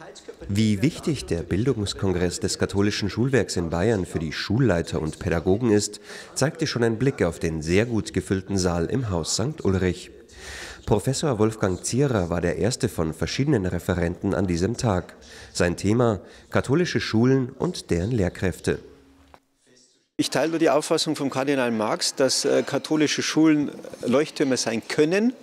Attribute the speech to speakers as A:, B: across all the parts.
A: Wie wichtig der Bildungskongress des katholischen Schulwerks in Bayern für die Schulleiter und Pädagogen ist, zeigte schon ein Blick auf den sehr gut gefüllten Saal im Haus St. Ulrich. Professor Wolfgang Zierer war der erste von verschiedenen Referenten an diesem Tag. Sein Thema: katholische Schulen und deren Lehrkräfte.
B: Ich teile nur die Auffassung von Kardinal Marx, dass katholische Schulen Leuchttürme sein können.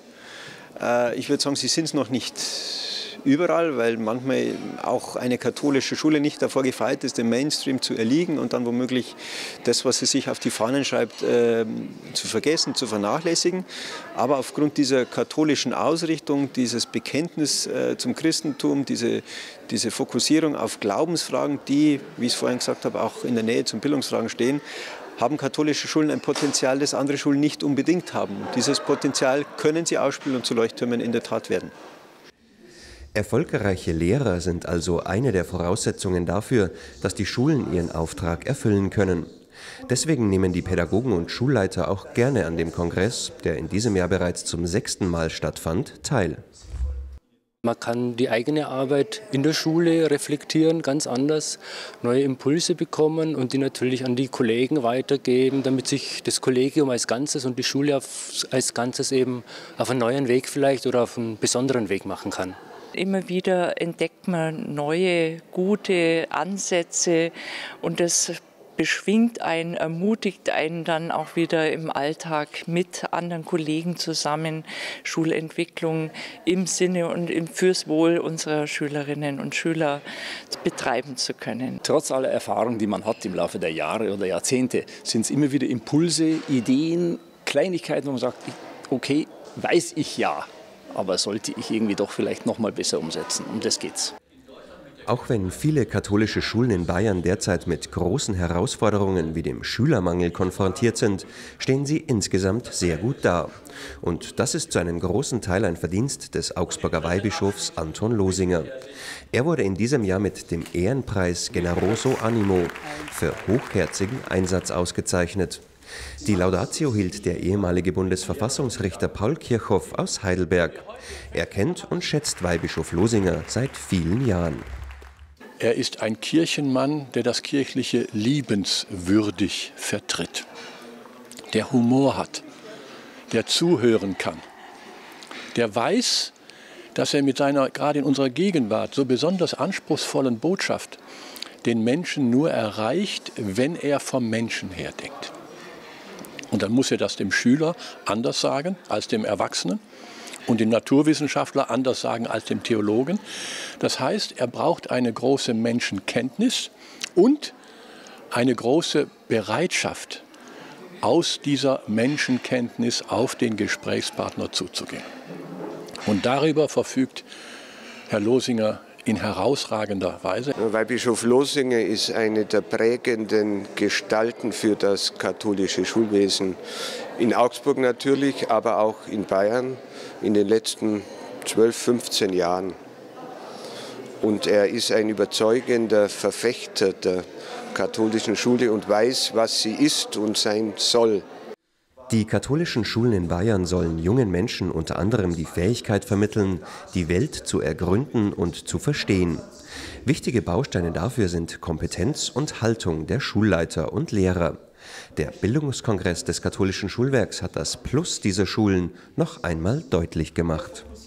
B: Ich würde sagen, sie sind es noch nicht überall, weil manchmal auch eine katholische Schule nicht davor gefeit ist, dem Mainstream zu erliegen und dann womöglich das, was sie sich auf die Fahnen schreibt, zu vergessen, zu vernachlässigen. Aber aufgrund dieser katholischen Ausrichtung, dieses Bekenntnis zum Christentum, diese Fokussierung auf Glaubensfragen, die, wie ich es vorhin gesagt habe, auch in der Nähe zum Bildungsfragen stehen, haben katholische Schulen ein Potenzial, das andere Schulen nicht unbedingt haben. Dieses Potenzial können sie ausspielen und zu Leuchttürmen in der Tat werden.
A: Erfolgreiche Lehrer sind also eine der Voraussetzungen dafür, dass die Schulen ihren Auftrag erfüllen können. Deswegen nehmen die Pädagogen und Schulleiter auch gerne an dem Kongress, der in diesem Jahr bereits zum 6. Mal stattfand, teil.
C: Man kann die eigene Arbeit in der Schule reflektieren, ganz anders, neue Impulse bekommen und die natürlich an die Kollegen weitergeben, damit sich das Kollegium als Ganzes und die Schule als Ganzes eben auf einen neuen Weg vielleicht oder auf einen besonderen Weg machen kann.
D: Immer wieder entdeckt man neue, gute Ansätze und das beschwingt einen, ermutigt einen dann auch wieder im Alltag mit anderen Kollegen zusammen Schulentwicklung im Sinne und fürs Wohl unserer Schülerinnen und Schüler betreiben zu können.
E: Trotz aller Erfahrungen, die man hat im Laufe der Jahre oder Jahrzehnte, sind es immer wieder Impulse, Ideen, Kleinigkeiten, wo man sagt, okay, weiß ich ja. Aber sollte ich irgendwie doch vielleicht noch mal besser umsetzen. Um das geht's.
A: Auch wenn viele katholische Schulen in Bayern derzeit mit großen Herausforderungen wie dem Schülermangel konfrontiert sind, stehen sie insgesamt sehr gut da. Und das ist zu einem großen Teil ein Verdienst des Augsburger Weihbischofs Anton Losinger. Er wurde in diesem Jahr mit dem Ehrenpreis Generoso Animo für hochherzigen Einsatz ausgezeichnet. Die Laudatio hielt der ehemalige Bundesverfassungsrichter Paul Kirchhoff aus Heidelberg. Er kennt und schätzt Weihbischof Losinger seit vielen Jahren.
F: Er ist ein Kirchenmann, der das Kirchliche liebenswürdig vertritt, der Humor hat, der zuhören kann, der weiß, dass er mit seiner, gerade in unserer Gegenwart, so besonders anspruchsvollen Botschaft den Menschen nur erreicht, wenn er vom Menschen her denkt. Und dann muss er das dem Schüler anders sagen als dem Erwachsenen und dem Naturwissenschaftler anders sagen als dem Theologen. Das heißt, er braucht eine große Menschenkenntnis und eine große Bereitschaft, aus dieser Menschenkenntnis auf den Gesprächspartner zuzugehen. Und darüber verfügt Herr Losinger in herausragender Weise.
G: Weihbischof Losinger ist eine der prägenden Gestalten für das katholische Schulwesen. In Augsburg natürlich, aber auch in Bayern in den letzten 12, 15 Jahren. Und er ist ein überzeugender Verfechter der katholischen Schule und weiß, was sie ist und sein soll.
A: Die katholischen Schulen in Bayern sollen jungen Menschen unter anderem die Fähigkeit vermitteln, die Welt zu ergründen und zu verstehen. Wichtige Bausteine dafür sind Kompetenz und Haltung der Schulleiter und Lehrer. Der Bildungskongress des katholischen Schulwerks hat das Plus dieser Schulen noch einmal deutlich gemacht.